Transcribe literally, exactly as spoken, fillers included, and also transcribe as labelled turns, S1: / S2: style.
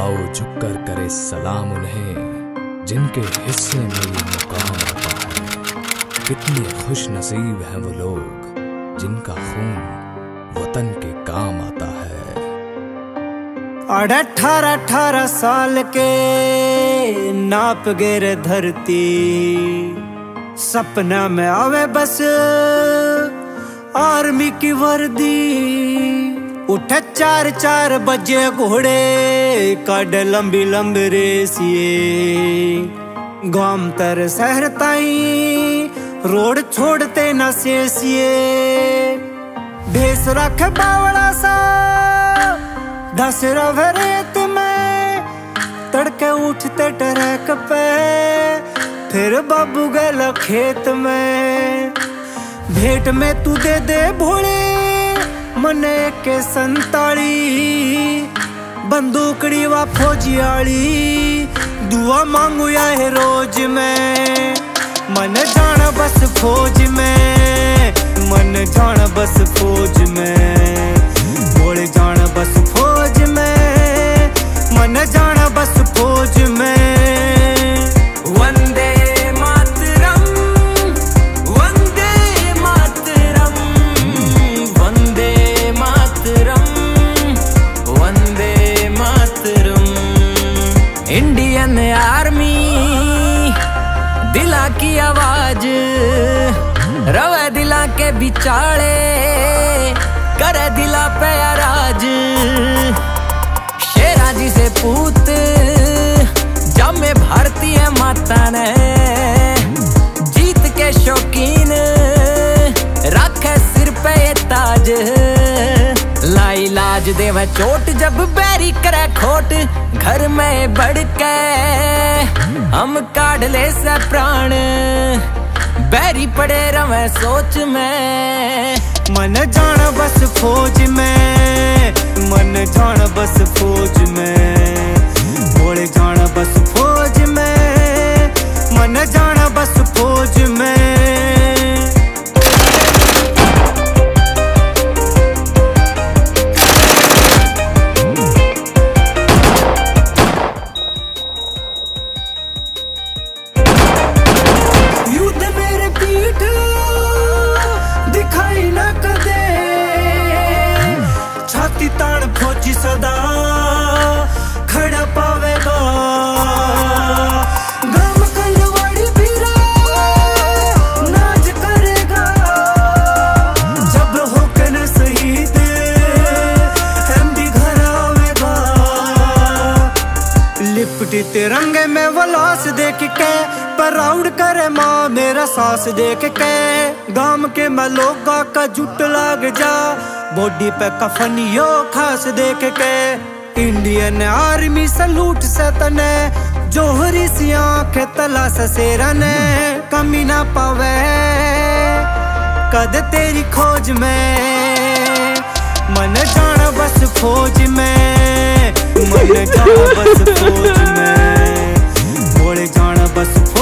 S1: आओ झुककर करे सलाम उन्हें जिनके हिस्से में ये मुकाम आता है। कितने खुश नसीब हैं वो लोग जिनका खून वतन के काम आता है।
S2: अठारह अठारह साल के नाप गिर धरती, सपना में आवे बस आर्मी की वर्दी। उठे चार चार बजे घोड़े काढ़े लंबी लंबी रेसिए, गांव तर शहर ताई रोड छोड़ते न सेसिए। भेस रख बावड़ा सा दस रेत में, तड़के उठते ट्रैक पे फिर बाबू गल खेत में। भेंट में तू दे दे भोले मने के संताली, बंदूकड़ी वा फौजियाली दुआ मांगू या है रोज में। मन जाना बस फौज में, मन जाना बस फौज में, भोले जाना बस फौज में, मन जाना बस फौज में। वंदे मातरम, वंदे मातरम, वंदे मातरम, वंदे मातरम। इंडियन आर्मी दिला की आवाज रवे दिला के बिचाले, करे दिला पे राज। शेरा जी से पूत जमे भारतीय माता ने, जीत के शौकीन रखे सिर पे ये ताज। लाई लाज देवे चोट जब बैरी करे खोट, घर में बढ़ के हम काढ़ ले से प्राण। बैरी पड़े रवे सोच में, मन जाना बस फौज में, मन जाना बस फौज में, भोले जाना बस फौज में, मन जाना बस फौज में। तान फौजी सदा खड़ा पावेगा, गम कलवाड़ी भीरा नाच करेगा। जब होके न शहीद हिंदी घर आवेगा, लिपटी तिरंगे में वो लाश देख के प्राउड करे माँ मेरा सास देख के। गांव के मैं लोगा का जुट लाग जा, बॉडी पे कफनियो खास देख के। इंडियन आर्मी सलूट से तने, जोहरी सी आंखें तला ससेरा ने। कमी ना पावे कद तेरी खोज में, मन जाना बस फौज में, मन जाना बस फौज में, भोले जाना बस